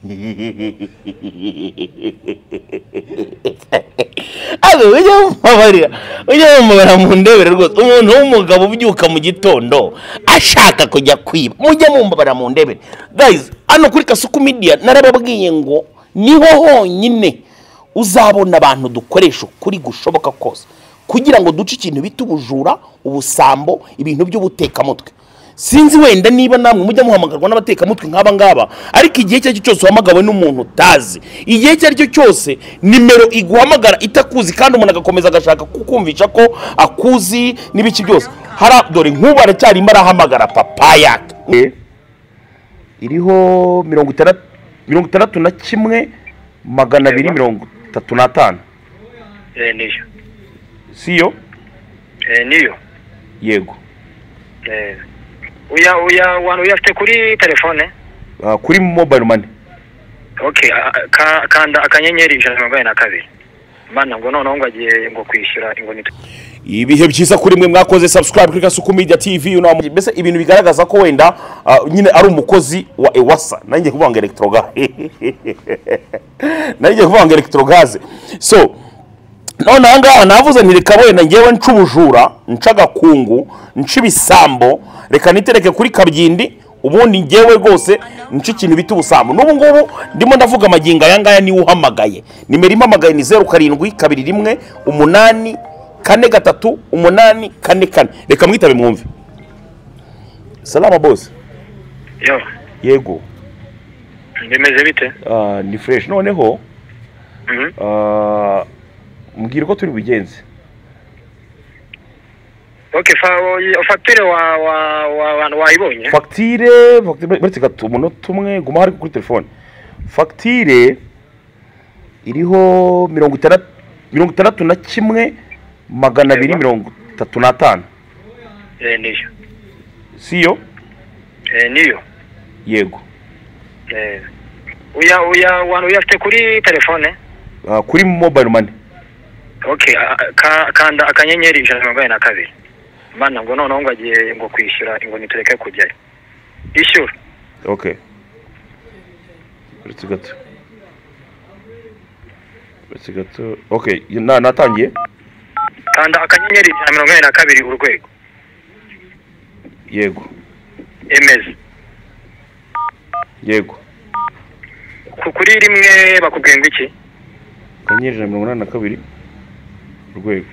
Ado ujya mumubara mu ndebere rwose umuntu w'umugabo ubyuka mu gitondo ashaka kujya kwiba mujye mumbabara mu ndebere guys hano kuri Kasuku Media narababwiye ngo niho honyine uzabona abantu dukoresha kuri gushoboka kose kugira ngo duce ikintu bita ubujura ubusambo ibintu by'ubutekamutwe sinzi wenda niba namwe mujya muhamagarwa n'abatekamutwe nk'aba ngaba ariko igihe cyo cyose uhamagawe n'umuntu utazi igihe cyo cyose nimero iguhamagara itakuzi kandi umuntu agakomeza agashaka kukumvisha ko akuzi n'ibiki byose hara dore nk'ubu aracyari marahamagara papaya iriho 61 magana 235 niyo siyo niyo yego uyafite kuri telefone kuri mobile money okay kanda akanyenyeri 142 mana ngo noneho ngo agiye ngo kwishyura ngo nito ibihe byiza kuri mwe mwakoze subscribe kuri Kasuku Media TV mbese ibintu bigaragaza ko wenda nyine ari umukozi wa Ewasa nanjye kuvanga electrogaz so none anga navuze ntireka wenda ngewe ncubujura ncagakungu ncibisambo reka nitereke kuri Kabyindi ubundi ngewe rwose nci ikintu bita ubusambo n'ubu ngubu ndimo ndavuga amaginga yangaya ni uhamagaye nimero impamagaye ni 07 reka mwitabe mwumve. Salama boss. Yo yego ndemeze bite ni fresh noneho mbwira ko turi bugenze. Okay facture wayibonye facture baretse gato umunota umwe guma hari kuri telefone facture iriho 61 magana 235 niyo siyo niyo yego uyafite kuri telefone kuri mobile money okay kanda akanyenyeri 142 mana ngo noneho ngo agiye ngo kwishyura ngo nitureke kujyayo ishyura okay Let's gato okay natangiye kanda akanyenyeri 142 urwego yego emeze yego kuri rimwe bakubwiye ngo iki akanyenyeri 182 urwego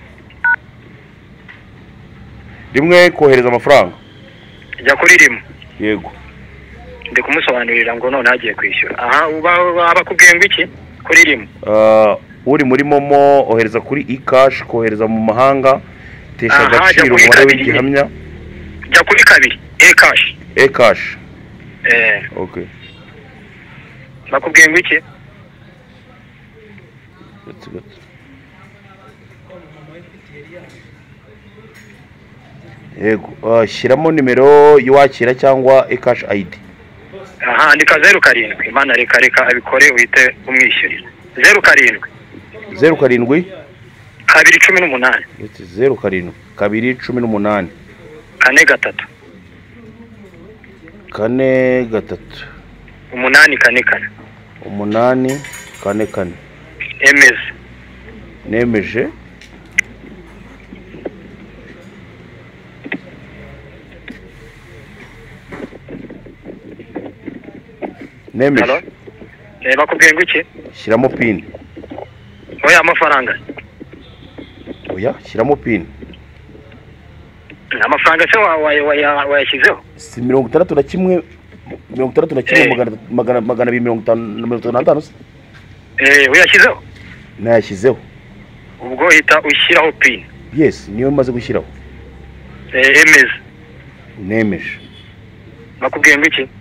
rimwe kohereza amafaranga jya kuri rimwe yego ndi kumusobanurira ngo none agiye kwishyura aha bakubwiye ngo iki kuri rimwe uri muri momo ohereza kuri e-cash kohereza mu mahanga tesha agaciro umubare w'igihamya jya kuri kabiri e-cash okay bakubwiye ngo iki yego shyiramo nimero y'uwakira cyangwa e-cash ID andika 07 imana reka abikore uhite umwishyurira 07 218 07 218 4 844 nemeje nemeje bakubwiye ngo iki shyiramo pin oya amafaranga oya shyiramo pin amafaranga se wayashyizeho si 61 magana 255 uyashyizeho nayashyizeho ubwo hita ushyiraho pin yes niyo maze gushyiraho emeze nemeje bakubwiye ngo iki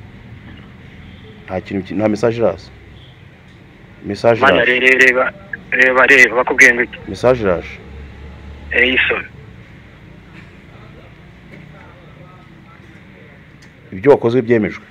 nta message iraza mana reba bakubwiye ngo iki message iraje isoni ibyo wakoze byemejwe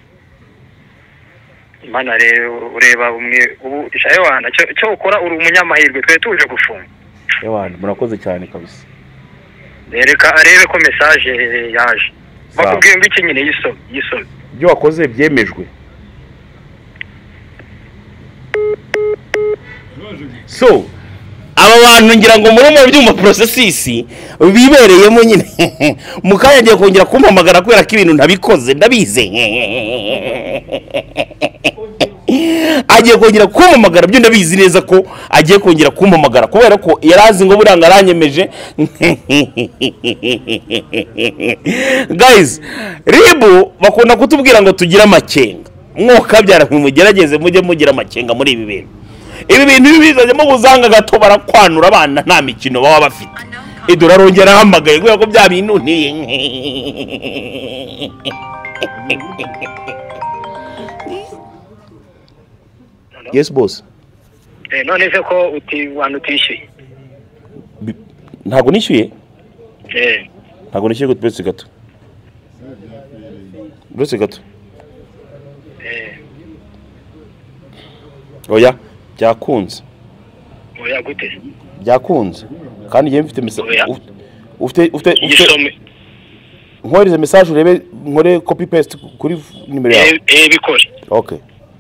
mana ureba umwe ubu ishaye wana cyo ukora uri umunyamahirwe twe tuje gufunga Ewana murakoze cyane kabisa reka arebe ko message yaje bakubwiye ngo iki nyine yisoni ibyo wakoze byemejwe so aba bantu ngira ngo muri mu byuma processes bibereyemo nyine mukanya agiye kongera kumpamagara kubera ko ibintu ntabikoze ndabize agiye kongera kumpamagara byo ndabizi neza ko agiye kongera kumpamagara kubera ko yarazi ngo buranga aranyemeje guys ribu bakunda kutubwira ngo tugira amakenga mwoka byara mugerageze mujye mugira amakenga muri ibi bintu bizajemo buzanga gato barakwanura abana nta mikino baba bafite idura rongera hamagaye kubera ko bya bintu ntiye yes boss none se ko utishyuye ntago nishyuye ntago nishyuye gutse gato oya byakunze oya gute byakunze kandi ngiye mfite ufite nkoreze message urebe nkore copy paste kuri nimero yawe bikore okay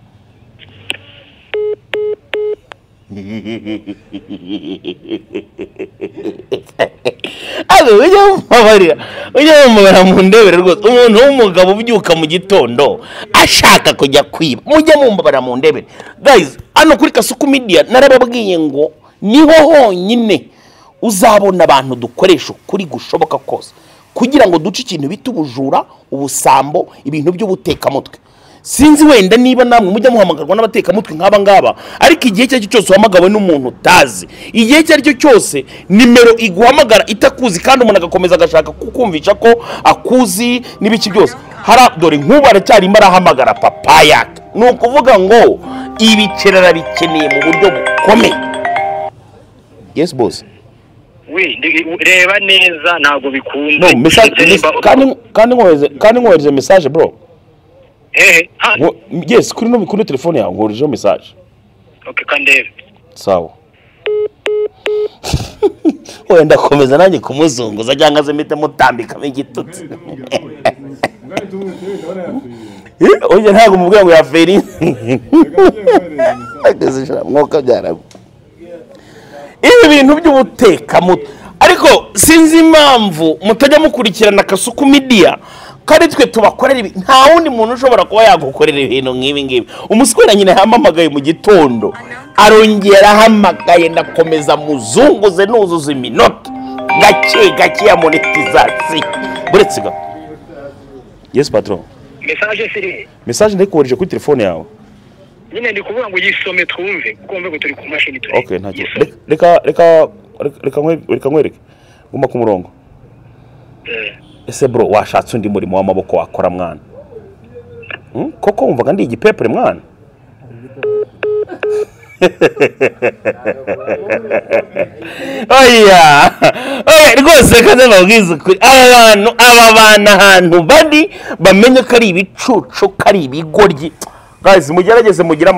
ujya mu ndebere rwose umuntu w'umugabo ubyuka mu gitondo ashaka kujya kwiba mujye mumbabara mu ndebere guys hano kuri Kasuku Media narababwiye ngo niho honyine uzabona abantu dukoresha kuri gushoboka kose kugira ngo duce ikintu bita ubujura ubusambo ibintu by'ubutekamutwe sinzi wenda niba namwe mujya muhamagarwa n'abatekamutwe nk'aba ngaba ariko igihe cyo cyose uhamagawe n'umuntu utazi igihe cyo cyose nimero iguhamagara itakuzi kandi umuntu agakomeza agashaka kukumvisha ko akuzi n'ibiki byose dore nk'ubu aracyari arahamagara papa yake ni ukuvuga ngo ibicerera bikeneye mu buryo bukomeye yes boss reba neza ntabwo bikunze kandi nkohereze message bro yes kuri telefone yawe nkoherejeho message okay kandebe sawa wenda komeza nanjye kumuzunguza cyangwa se mite mutambika igitutsi oye ntago mubwira ngo yaferi agezeshara mwoka byarabo ibi bintu by'ubutekamutwe ariko sinzi impamvu mutajya mukurikirana Kasuku Media kandi twe tubakorera ibi nta wundi muntu ushobora kuba yagukorera ibintu nk'ibi ngibi umuswera nyine yahamagaye mu gitondo arongera ahamagaye ndakomeza muzunguze nuzuza iminota gake ya monetization buretse ga yes patron message ndikoreje kuri telefone yawe nyine ndi kuvuga ngo yisome twumve kuko mbe turi ku mashini turi okay ntacyo reka nkwereke guma ku murongo ese bro washatse undi murimo w'amaboko wakora mwana koko wumvaga ndi igipepere mwana oya rwose kandi babwiza kuri aba bana ahantu bari bamenye ko ari ibicucu ko ari ibigoryi guys mugerageze mugira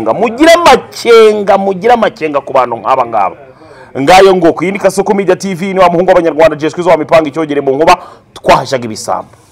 amakenga ku bantu nk'aba ngaba ngayo ngo kuyindi Kasuku Media TV ni wa muhungu w'abanyarwanda Jeswe zo wamipanga icyogere mu nkuba twahashaga ibisambo